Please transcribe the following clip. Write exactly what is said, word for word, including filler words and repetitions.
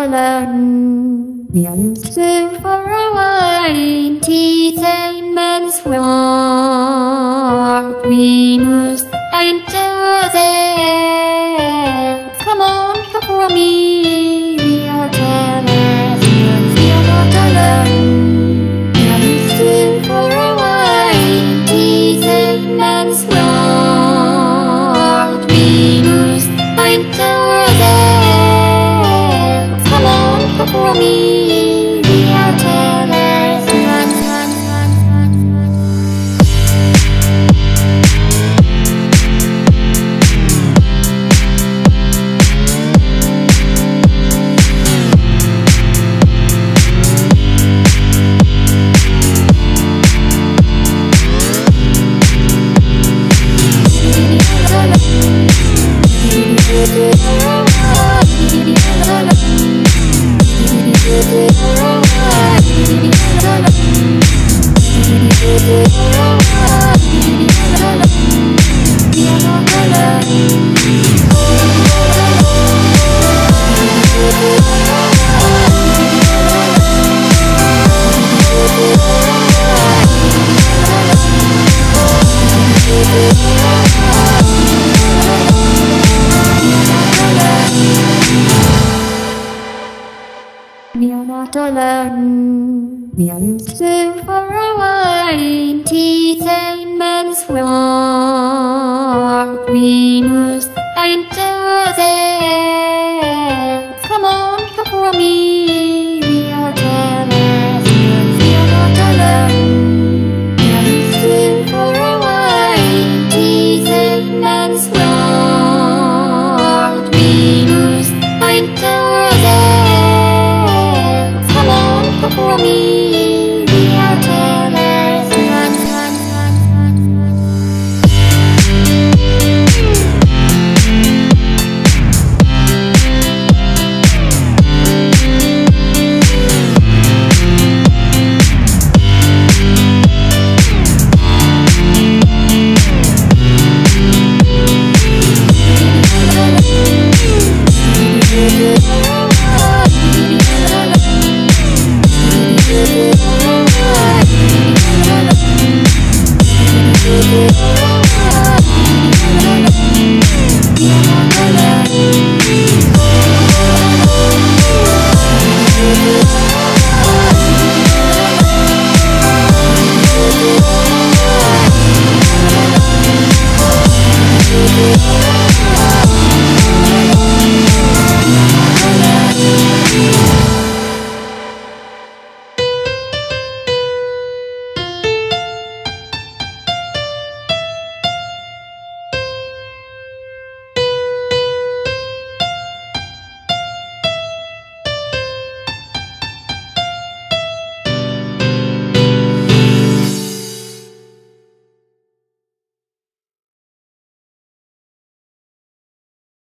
alone. We are used to for a while. Teeth inmense war. We must enter there. Come on, come for me. We are terceros. We are not alone. We are used to for a while. Teeth inmense war. We must enter there. Come on, come for me. We are terceros. We are not alone. We are used to for a while. Teeth inmense war. We must enter there. Come on, come for me.